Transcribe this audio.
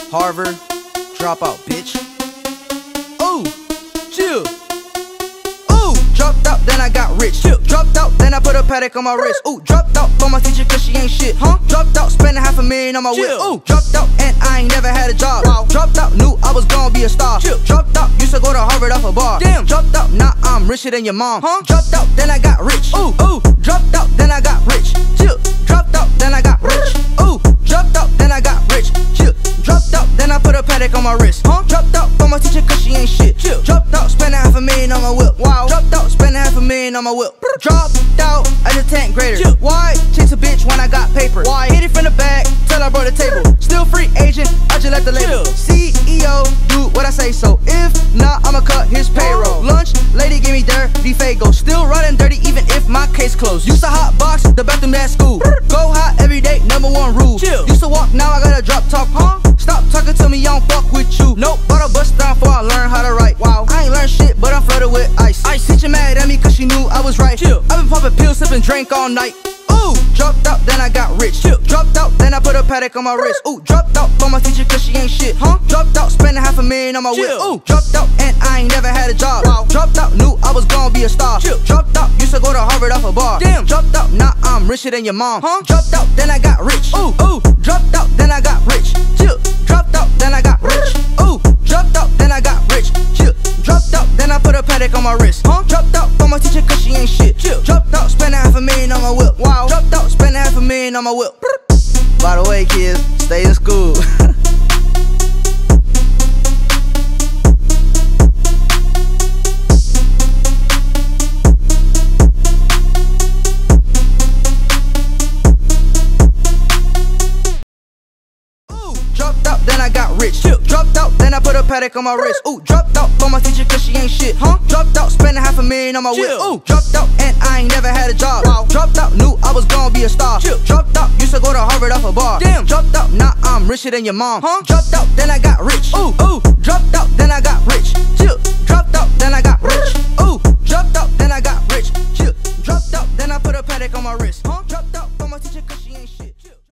Harvard, dropout, bitch. Ooh, chill. Ooh, dropped out, then I got rich. Chill. Dropped out, then I put a Patek on my wrist. Ooh, dropped out for my teacher cause she ain't shit. Huh? Dropped out, spending $500,000 on my whip. Ooh, dropped out and I ain't never had a job. Wow. Dropped out, knew I was gonna be a star. Chill. Dropped out, used to go to Harvard off a bar. Damn. Dropped out, now I'm richer than your mom. Huh? Dropped out, then I got rich. Ooh, ooh. Dropped out, then I got rich. Chill. Dropped out, then I got rich. Ooh, dropped out, then I got rich. Chill. Dropped out, then I put a Patek on my wrist. Huh? Dropped out for my teacher cause she ain't shit. Chill. Dropped out, spending $500,000 on my whip. Wow. Dropped out, spending $500,000 on my whip. Dropped out as a 10th grader. Chill. Why chase a bitch when I got paper? Why hit it from the back till I brought the table? Still free agent, I just left the label. CEO, do what I say so. If not, I'ma cut his payroll. Lunch, lady give me dirty fago. Still running dirty even if my case closed. Used to hot box the bathroom at school. Go hot every day, #1 rule. Chill. Used to walk, now I gotta drop top. Huh? Stop talking to me, I don't fuck with you. Nope, but I bust down before I learn how to write. Wow, I ain't learned shit, but I'm flooded with ice. Teacher mad at me cause she knew I was right. Chill. I've been popping pills, sipping drink all night. Ooh, dropped out, then I got rich. Chill. Dropped out, then I put a Patek on my wrist. Ooh, dropped out for my teacher cause she ain't shit. Huh? Dropped out, spending $500,000 on my whip. Ooh, dropped out and I ain't never had a job. Wow. Dropped out, knew I was gonna be a star. Chill. Dropped out, used to go to Harvard off a bar. Damn. Dropped out, now I'm richer than your mom. Huh? Dropped out, then I got rich. Ooh, ooh. Dropped out, then I got rich. Chill. Dropped out, then I got rich. Ooh, dropped out, then I got rich. Chill. Dropped out, then I put a Patek on my wrist. Huh? Dropped out for my teacher cause she ain't shit. Chill. Dropped out, spending $500,000 on my whip. Wow. Dropped out, spending $500,000 on my whip. By the way, kids, stay in school. Dropped out, then I got rich. Chill. Dropped out, then I put a Patek on my wrist. Ooh, dropped out for my teacher cause she ain't shit. Huh? Dropped out, spending $500,000 on my whip. Ooh, dropped out and I ain't never had a job. Wow. Dropped out, knew I was gonna be a star. Chill. Dropped out, used to go to Harvard off a bar. Damn. Dropped out, now I'm richer than your mom. Huh? Dropped out, then I got rich. Ooh, ooh. Dropped out, then I got rich. Chill.